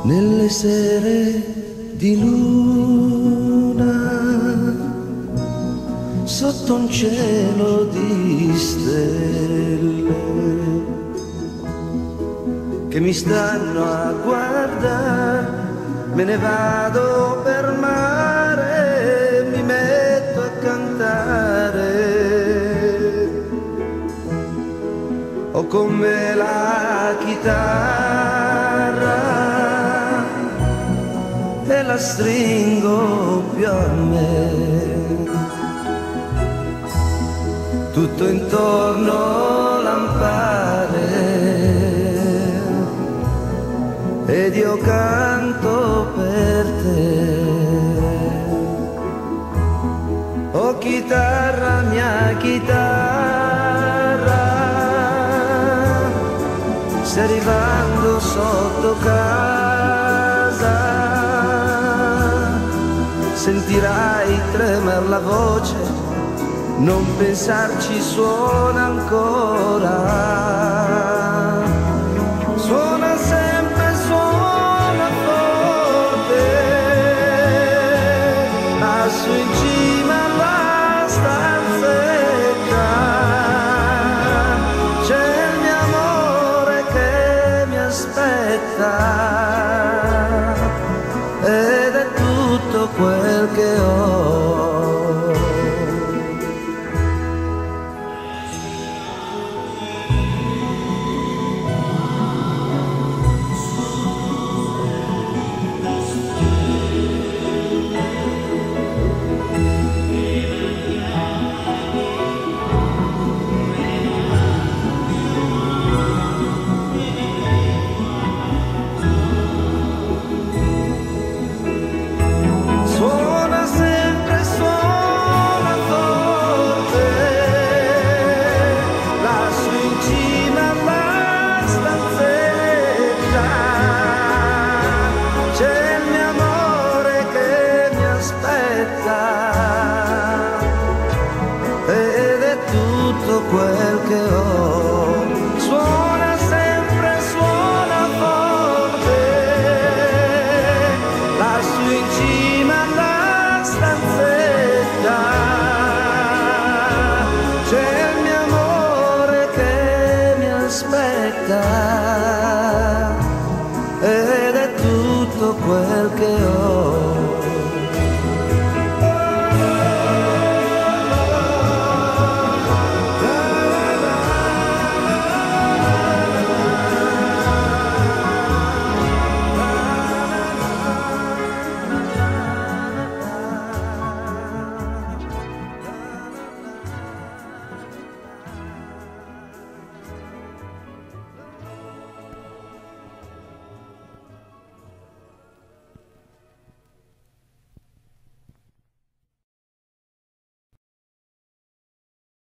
nelle sere di luna, sotto un cielo di stelle che mi stanno a guardare, me ne vado per mare, mi metto a cantare. Ho con me la chitarra e la stringo più a me, tutto intorno lampare ed io canto per te. Oh chitarra, mia chitarra, stai arrivando sotto casa, sentirai tremer la voce, non pensarci, suona ancora, suona sempre, suona forte, lassù in cima alla stanzetta, c'è il mio amore che mi aspetta, ed è tutto quel che ho. Ed è tutto quel che ho.